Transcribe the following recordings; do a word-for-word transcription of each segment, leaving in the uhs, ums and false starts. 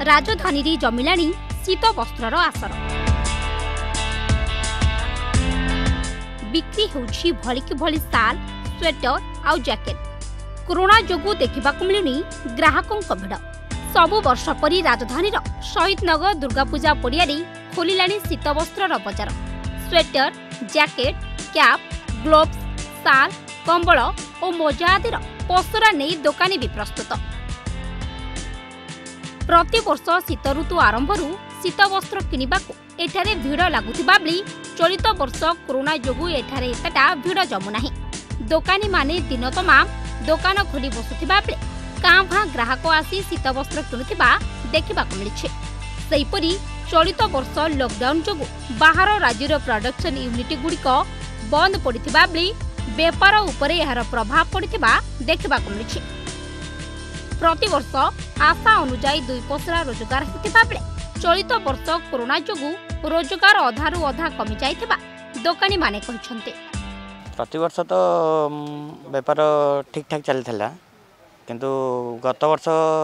राजधानी रे जमिलानी शीत वस्त्रर आसर। बिक्री होउछि भलिकी भली साल, स्वेटर आउ जैकेट। कोरोना जोगु देखा मिलुनी ग्राहकों भिड़। सबु वर्ष परी राजधानी शहीद नगर दुर्गा पूजा पड़िया खोलिलानी शीत वस्त्रर बजार। स्वेटर, जैकेट, कैप, ग्लोव्स, साल, कंबल और मोजा आदि पसरा नहीं दोकानी भी प्रस्तुत। प्रति वर्ष शीत ऋतु आरंभ शीत वस्त्र किनिबाकू एठारे भिड़ लागुथिबा बेली चलित वर्ष कोरोना जोगु एठारे एतटा भिड़ जमु नाही। दोकानी माने दिन तमाम दोकान खोली बसुथिबा बेले कां भां ग्राहक आसी शीत वस्त्र किणुथिबा देखिबाकू मिलिछि। सेहिपरि चलित वर्ष लॉकडाउन जोगु बाहर राज्यर प्रोडक्शन यूनिट गुड़िक बंद पड़िथिबा बेले बेपार उपरे यार प्रभाव पड़िथिबा देखिबाकू मिलिछि। प्रति वर्ष आशा अनुजाई दुई पसरा रोजगार होतिबा बेले चलित वर्ष कोरोना जोगु रोजगार अधारु अधा कमी जाइथिबा दोकानी माने कहिसंते। प्रति वर्ष तो बेपार ठीक ठाक चलता किंतु गत वर्ष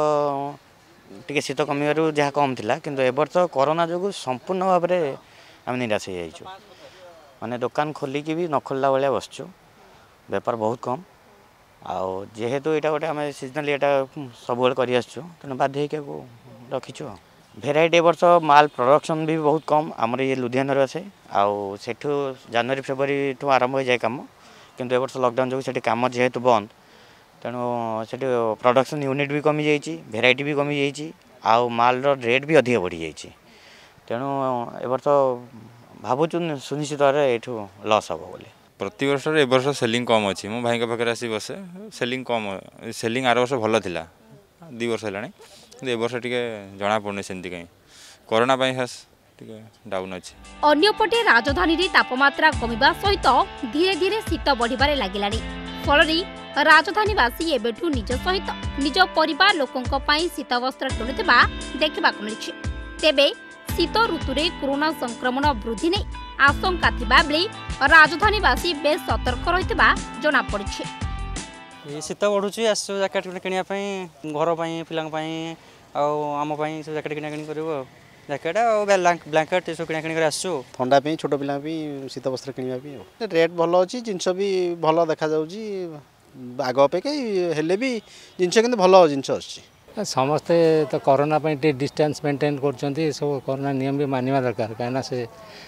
टिके शीत कमिबारु जहाँ कम थिला किंतु ए वर्ष कोरोना जोगु संपूर्ण भाव में आम निराश हो माने दुकान खोलिकी भी न खोलला भाया बसचु बेपार बहुत कम आउ जेहेतु यहाँ गोटे आम सीजनाली यहाँ सब कर तेना बाध्य रखीचु। भेराइटी वर्ष माल प्रोडक्शन भी बहुत कम आमर ये लुधियाना आसे आउ सेठू जनवरी फेब्रुआरी ठू आरंभ हो जाए कम किंतु ए वर्ष लॉकडाउन जो से कम जेहेतु बंद तेणु से प्रोडक्शन यूनिट भी कमी जाइए, भेराइटी भी कमी जाइए आउ माल रेट भी अधिक बढ़ी जाइए तेणु ए वर्ष भावुँ सुनिश्चित ये लस हम बोली। प्रति वर्ष ए वर्ष सेलिंग कम अच्छी मो भाई पाखे आसी बसे सेलिंग कम सेलिंग आर वर्ष भल था दी वर्ष है ए वर्ष टे जना पड़े सेमती कहीं कोरोना खास डाउन अच्छे। अन्यपटे राजधानी रे तापमात्रा कमिबा सहित धीरे धीरे शीत बढ़िबारे लागिलानी फल राजधानीवासी एबेठू निज सहित निज परिवार लोकों पाई शीत वस्त्र किणुथिबा देखिबाकू मिलिछि। तेबे शीत ऋतुरे कोरोना संक्रमण वृद्धि नहीं आशंका थिबा बेले राजधानीवासी बेस सतर्क रहितबा जଣା पड़िछि। ये शीत बढ़ुछि आस जैकेट किनिया पई घर पई पिलांग पई आ आम पई सब जैकेट किना किनी करबो जैकेट आ ब्लैंकेट सब किना किनी कर आसु ठंडा पई छोट पिला पई शीत वस्त्र किनिया पई रेट भलो अछि जिंस भी भलो देखा जाउछि आग अपेक्षा हेले भी जिनस किंतु भलो जिनस अछि। समस्ते तो कोरोना पे डिस्टेंस मेंटेन कर सब कोरोना नियम भी मानिबा दरकार कहीं से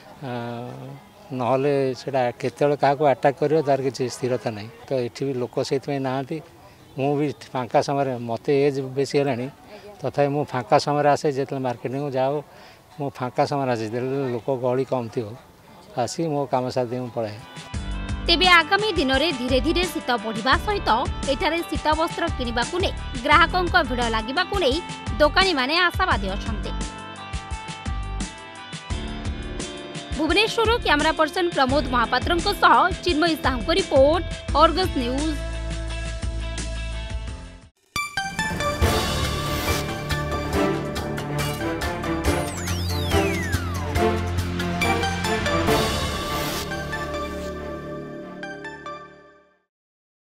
नहले सेटा केतल क्या अटैक करियो तार किसी स्थिरता नहीं तो ये भी लोक से नहांती मु भी फांका समय मत एज बेसी है तथा मु फांका समय आसे जो मार्केटिंग जाओ मु फांका समय आसे लोक गहली कम थी आसी मो काम साथी पलाए। तेबे आगामी दिन में धीरे धीरे शीत बढ़िबा सहित एठारे शीत वस्त्र किनिबाकू नै ग्राहकों भिड़ लागिबाकू नै दोकानी माने आशावादी अछन्ते। Bhubaneswar camera person Pramod Mahapatra Chinmayee Sahu report Argus news.